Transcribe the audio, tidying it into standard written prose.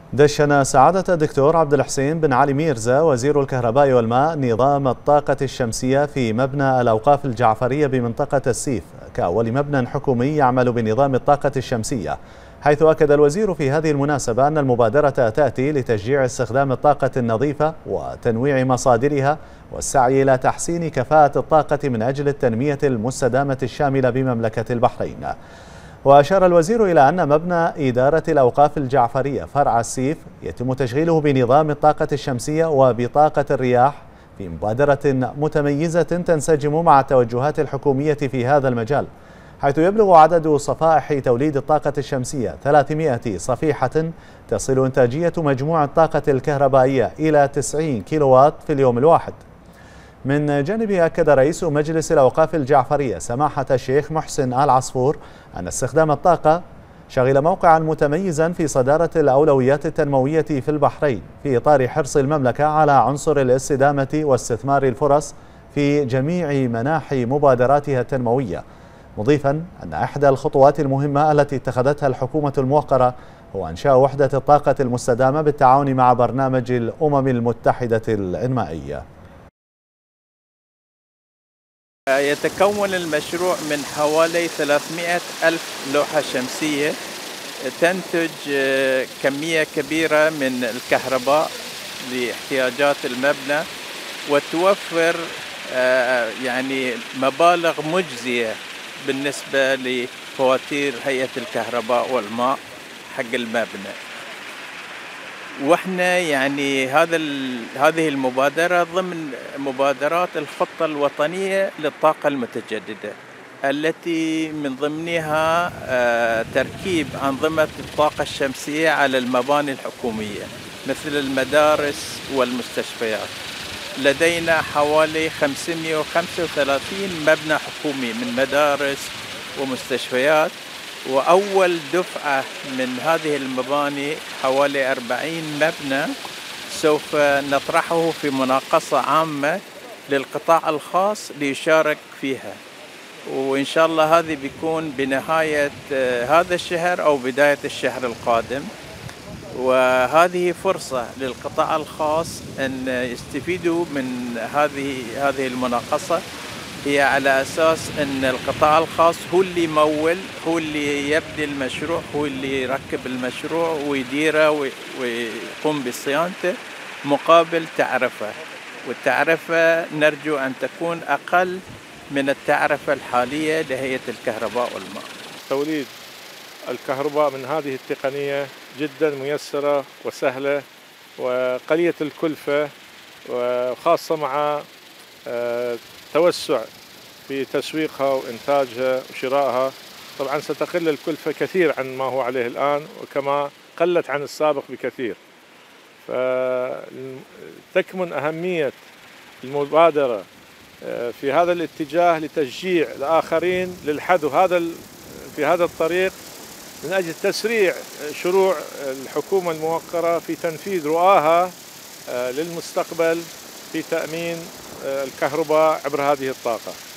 دشن سعادة الدكتور عبد الحسين بن علي ميرزا وزير الكهرباء والماء نظام الطاقة الشمسية في مبنى الأوقاف الجعفرية بمنطقة السيف كأول مبنى حكومي يعمل بنظام الطاقة الشمسية، حيث أكد الوزير في هذه المناسبة أن المبادرة تأتي لتشجيع استخدام الطاقة النظيفة وتنويع مصادرها والسعي إلى تحسين كفاءة الطاقة من أجل التنمية المستدامة الشاملة بمملكة البحرين. وأشار الوزير إلى أن مبنى إدارة الأوقاف الجعفرية فرع السيف يتم تشغيله بنظام الطاقة الشمسية وبطاقة الرياح في مبادرة متميزة تنسجم مع التوجهات الحكومية في هذا المجال، حيث يبلغ عدد صفائح توليد الطاقة الشمسية 300 صفيحة، تصل إنتاجية مجموع الطاقة الكهربائية إلى 90 كيلووات في اليوم الواحد. من جانبه أكد رئيس مجلس الأوقاف الجعفرية سماحة الشيخ محسن آل عصفور أن استخدام الطاقة شغل موقعا متميزا في صدارة الأولويات التنموية في البحرين في إطار حرص المملكة على عنصر الاستدامة واستثمار الفرص في جميع مناحي مبادراتها التنموية، مضيفا أن إحدى الخطوات المهمة التي اتخذتها الحكومة الموقرة هو إنشاء وحدة الطاقة المستدامة بالتعاون مع برنامج الأمم المتحدة الإنمائية. يتكون المشروع من حوالي 300 ألف لوحة شمسية تنتج كمية كبيرة من الكهرباء لاحتياجات المبنى، وتوفر يعني مبالغ مجزية بالنسبة لفواتير هيئة الكهرباء والماء حق المبنى. واحنا يعني هذه المبادرة ضمن مبادرات الخطة الوطنية للطاقة المتجددة، التي من ضمنها تركيب أنظمة الطاقة الشمسية على المباني الحكومية مثل المدارس والمستشفيات. لدينا حوالي 535 مبنى حكومي من مدارس ومستشفيات، وأول دفعة من هذه المباني حوالي 40 مبنى سوف نطرحه في مناقصة عامة للقطاع الخاص ليشارك فيها، وإن شاء الله هذه بيكون بنهاية هذا الشهر أو بداية الشهر القادم. وهذه فرصة للقطاع الخاص أن يستفيدوا من هذه المناقصة، هي على أساس أن القطاع الخاص هو اللي يمول، هو اللي يبني المشروع، هو اللي يركب المشروع ويديره ويقوم بصيانته مقابل تعرفة، والتعرفة نرجو أن تكون أقل من التعرفة الحالية لهيئة الكهرباء والماء. توليد الكهرباء من هذه التقنية جدا ميسرة وسهلة وقليلة الكلفة، وخاصة مع توسع في تسويقها وإنتاجها وشرائها. طبعا ستقل الكلفة كثير عن ما هو عليه الآن، وكما قلت عن السابق بكثير. فتكمن أهمية المبادرة في هذا الاتجاه لتشجيع الآخرين للحذو في هذا الطريق من أجل تسريع شروع الحكومة الموقرة في تنفيذ رؤاها للمستقبل في تأمين الكهرباء عبر هذه الطاقة.